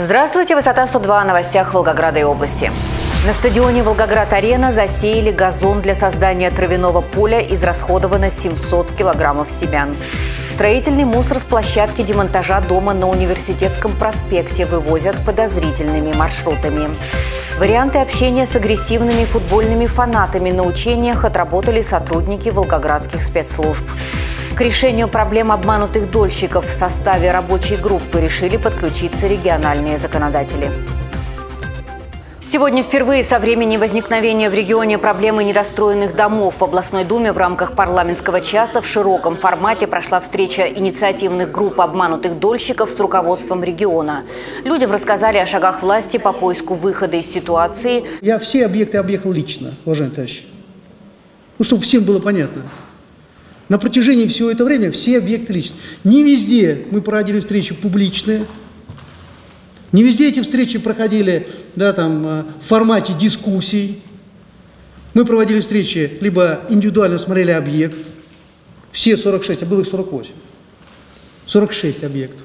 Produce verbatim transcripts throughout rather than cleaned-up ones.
Здравствуйте, высота сто два о новостях Волгограда и области. На стадионе «Волгоград-Арена» засеяли газон для создания травяного поля, израсходовано семьсот килограммов семян. Строительный мусор с площадки демонтажа дома на Университетском проспекте вывозят подозрительными маршрутами. Варианты общения с агрессивными футбольными фанатами на учениях отработали сотрудники волгоградских спецслужб. К решению проблем обманутых дольщиков в составе рабочей группы решили подключиться региональные законодатели. Сегодня впервые со времени возникновения в регионе проблемы недостроенных домов в областной думе в рамках парламентского часа в широком формате прошла встреча инициативных групп обманутых дольщиков с руководством региона. Людям рассказали о шагах власти по поиску выхода из ситуации. Я все объекты объехал лично, уважаемый товарищ. Ну, чтобы всем было понятно. На протяжении всего этого времени все объекты лично. Не везде мы проводили встречи публичные. Не везде эти встречи проходили, да, там, в формате дискуссий. Мы проводили встречи, либо индивидуально смотрели объект. Все сорок шесть, а было их сорок восемь. сорок шесть объектов.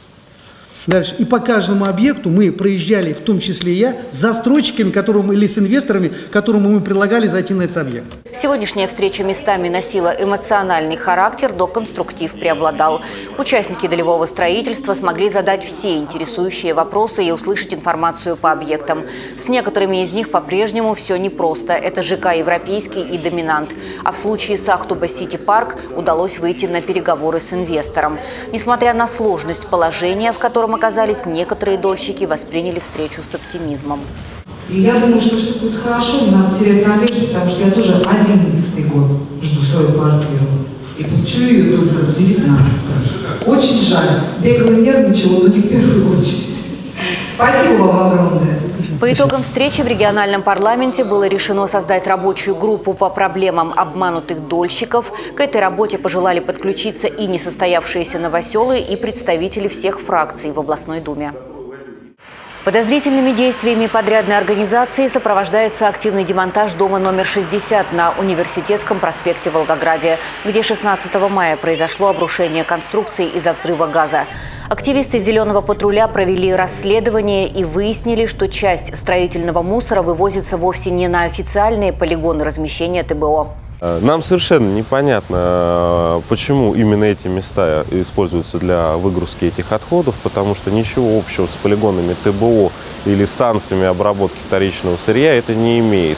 Дальше. И по каждому объекту мы проезжали, в том числе и я, с застройщиками, которым, или с инвесторами, которым мы предлагали зайти на этот объект. Сегодняшняя встреча местами носила эмоциональный характер, но конструктив преобладал. Участники долевого строительства смогли задать все интересующие вопросы и услышать информацию по объектам. С некоторыми из них по-прежнему все непросто. Это ЖК «Европейский» и «Доминант». А в случае с Ахтуба Сити Парк удалось выйти на переговоры с инвестором. Несмотря на сложность положения, в котором оказались, некоторые дольщики восприняли встречу с оптимизмом. И я думаю, что все будет хорошо, не надо терять надежду, потому что я тоже одиннадцатый год жду свою квартиру. И получу ее только в девятнадцатом. Очень жаль. Бегала и нервничала, но не в первую очередь. Спасибо вам огромное. По итогам встречи в региональном парламенте было решено создать рабочую группу по проблемам обманутых дольщиков. К этой работе пожелали подключиться и несостоявшиеся новоселы, и представители всех фракций в областной думе. Подозрительными действиями подрядной организации сопровождается активный демонтаж дома номер шестьдесят на Университетском проспекте в Волгограде, где шестнадцатого мая произошло обрушение конструкции из-за взрыва газа. Активисты «Зеленого патруля» провели расследование и выяснили, что часть строительного мусора вывозится вовсе не на официальные полигоны размещения ТБО. Нам совершенно непонятно, почему именно эти места используются для выгрузки этих отходов, потому что ничего общего с полигонами ТБО или станциями обработки вторичного сырья это не имеет.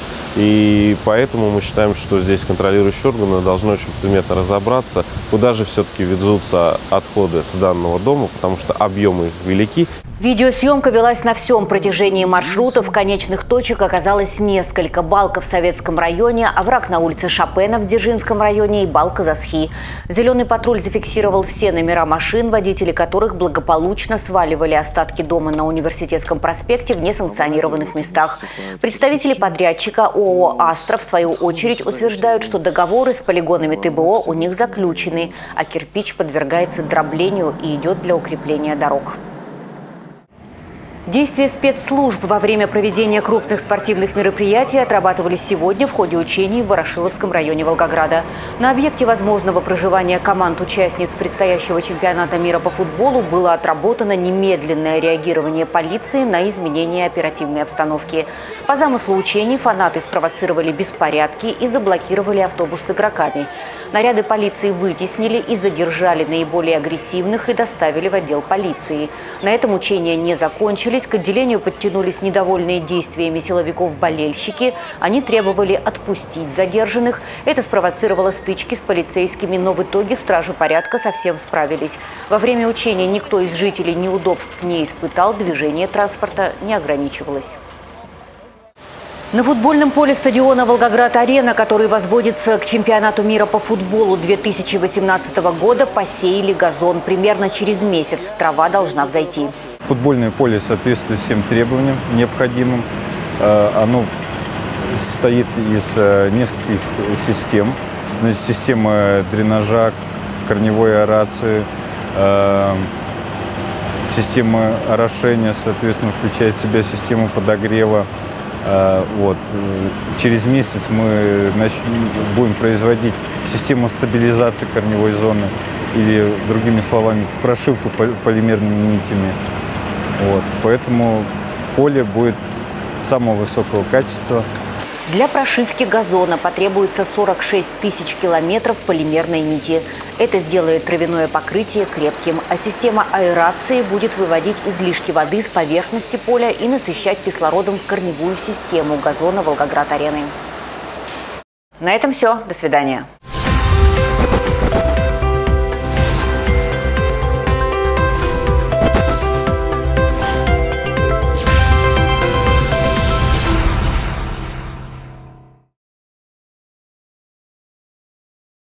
И поэтому мы считаем, что здесь контролирующие органы должны очень предметно разобраться, куда же все-таки ведутся отходы с данного дома, потому что объемы велики. Видеосъемка велась на всем протяжении маршрутов. Конечных точек оказалось несколько. Балка в Советском районе, овраг на улице Шопена в Дзержинском районе и Балка Засхи. «Зеленый патруль» зафиксировал все номера машин, водители которых благополучно сваливали остатки дома на Университетском проспекте в несанкционированных местах. Представители подрядчика ООО «Астра» в свою очередь утверждают, что договоры с полигонами ТБО у них заключены, а кирпич подвергается дроблению и идет для укрепления дорог. Действия спецслужб во время проведения крупных спортивных мероприятий отрабатывались сегодня в ходе учений в Ворошиловском районе Волгограда. На объекте возможного проживания команд-участниц предстоящего чемпионата мира по футболу было отработано немедленное реагирование полиции на изменения оперативной обстановки. По замыслу учений фанаты спровоцировали беспорядки и заблокировали автобус с игроками. Наряды полиции вытеснили и задержали наиболее агрессивных и доставили в отдел полиции. На этом учения не закончились. К отделению подтянулись недовольные действиями силовиков болельщики. Они требовали отпустить задержанных. Это спровоцировало стычки с полицейскими, но в итоге стражи порядка совсем справились. Во время учения никто из жителей неудобств не испытал, движение транспорта не ограничивалось. На футбольном поле стадиона «Волгоград-Арена», который возводится к чемпионату мира по футболу две тысячи восемнадцатого года, посеяли газон. Примерно через месяц трава должна взойти. Футбольное поле соответствует всем требованиям необходимым. Оно состоит из нескольких систем. Значит, система дренажа, корневой аэрации, система орошения, соответственно, включает в себя систему подогрева. Вот. Через месяц мы начнем, будем производить систему стабилизации корневой зоны или, другими словами, прошивку полимерными нитями. Вот, поэтому поле будет самого высокого качества. Для прошивки газона потребуется сорок шесть тысяч километров полимерной нити. Это сделает травяное покрытие крепким, а система аэрации будет выводить излишки воды с поверхности поля и насыщать кислородом корневую систему газона Волгоград-арены. На этом все. До свидания.